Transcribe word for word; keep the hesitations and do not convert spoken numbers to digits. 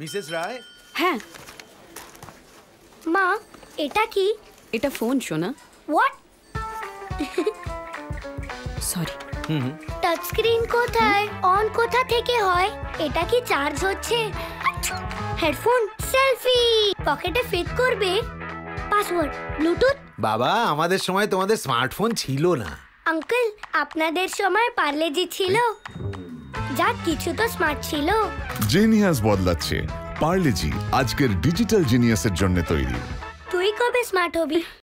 Mrs রায়। হ্যাঁ মা, এটা কি? এটা ফোন শোনা। হোয়াট? সরি। টাচ স্ক্রিন কোথায়? অন কোথা থেকে হয়? এটা কি চার্জ হচ্ছে? হেডফোন? সেলফি পকেটে ফিট করবে? পাসওয়ার্ড? ব্লুটুথ? বাবা, আমাদের সময় তোমাদের স্মার্টফোন ছিল না। আঙ্কেল, আপনাদের সময় পার্লেজি ছিল। যা কিছু তো স্মার্ট ছিল। জিনিয়াস বদলাচ্ছে। পার্লেজি আজকের ডিজিটাল জিনিয়াসের জন্য তৈরি। তুই কবে স্মার্ট হবি?